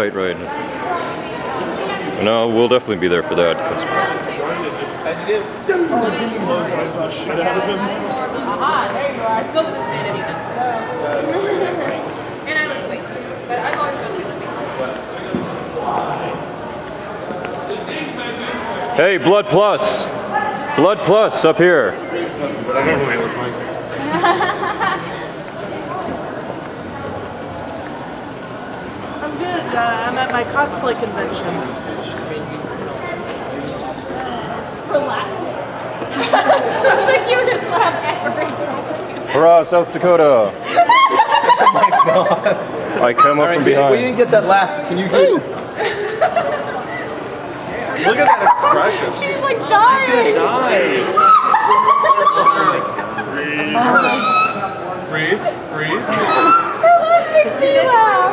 right. No, we'll definitely be there for that. How'd you do? There you are. Let's go with insanity then. And I lift weights, but I've always been lifting. Hey, Blood Plus! Blood Plus up here. But I don't know what he looks like. I'm good. I'm at my cosplay convention. Relax. That's the cutest laugh ever. Hurrah, South Dakota! Oh my god. I come up from behind. We didn't get that laugh. Can you do? Look at that expression. She's like dying. Breathe. Breathe. Makes me laugh.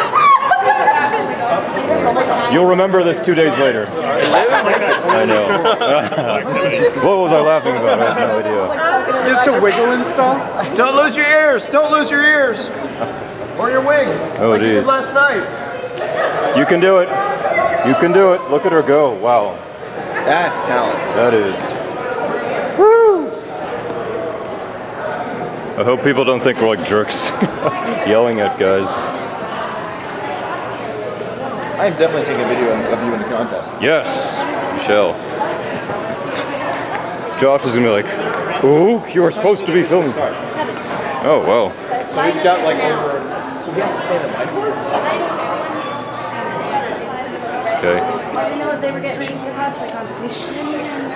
You'll remember this 2 days later. I know. What was I laughing about? I have no idea. Just to wiggle and stuff. Don't lose your ears. Don't lose your ears. Or your wig. Oh, like it you is. did last night. You can do it. You can do it. Look at her go. Wow. That's talent. That is. Woo! I hope people don't think we're like jerks yelling at guys. I'm definitely taking a video of you in the contest. Yes, Michelle. Josh is gonna be like, "Ooh, you were supposed to be filming." Oh well. So we've got like over. So he has to stay in the whiteboard? Okay. I didn't know if they were getting ready for the cosplay competition, and I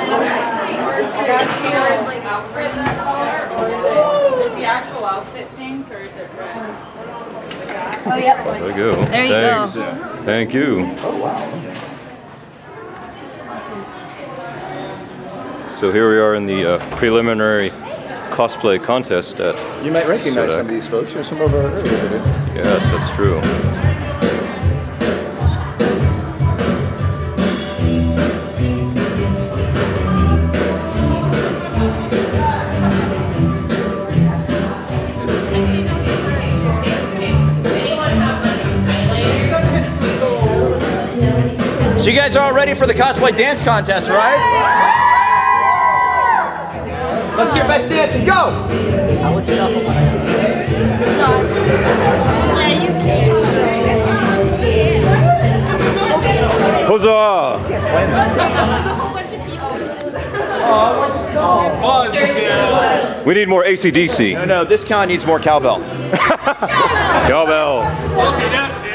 Like outfit that color, or is the actual outfit pink, or is it red? Oh, yep. There you go. There you Thanks. go. Thank you. Oh wow. So here we are in the preliminary cosplay contest at You might recognize SoDak. some of these folks. You're some of our earlier videos. Yes, that's true. So you guys are all ready for the cosplay dance contest, right? Let's see your best dancing. Go! Yeah, you can. Huzzah! We need more AC/DC. No, this con needs more cowbell. Cowbell. Okay,